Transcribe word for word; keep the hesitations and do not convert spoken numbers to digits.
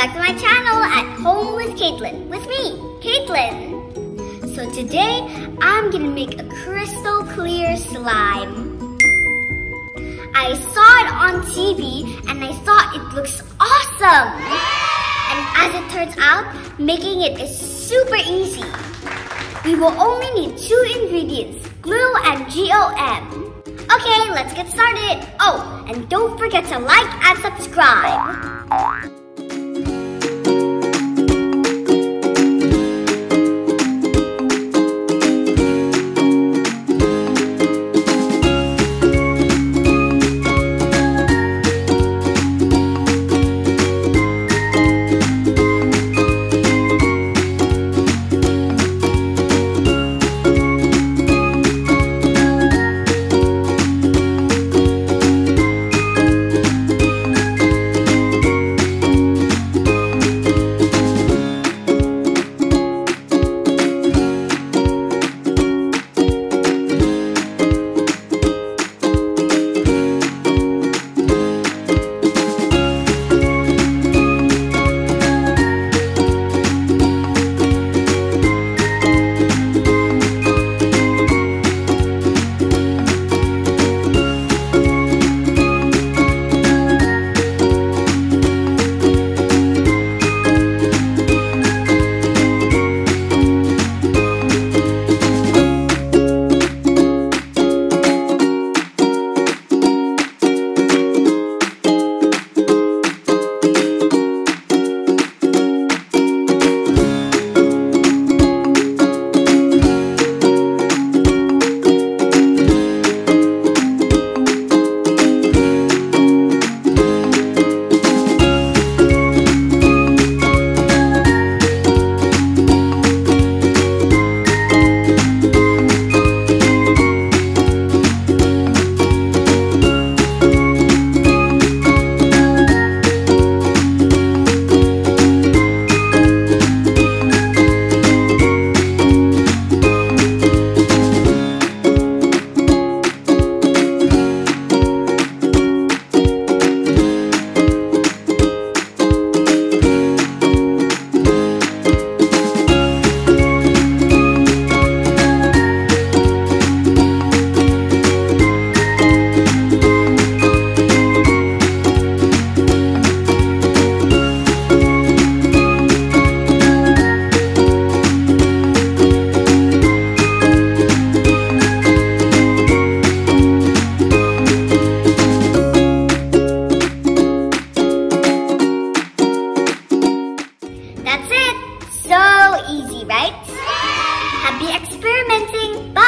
back to my channel at Home with Caitlin, with me, Caitlin. So today, I'm gonna make a crystal clear slime. I saw it on T V and I thought it looks awesome. And as it turns out, making it is super easy. We will only need two ingredients, glue and gum. Okay, let's get started. Oh, and don't forget to like and subscribe. Easy, right? Happy experimenting! Bye!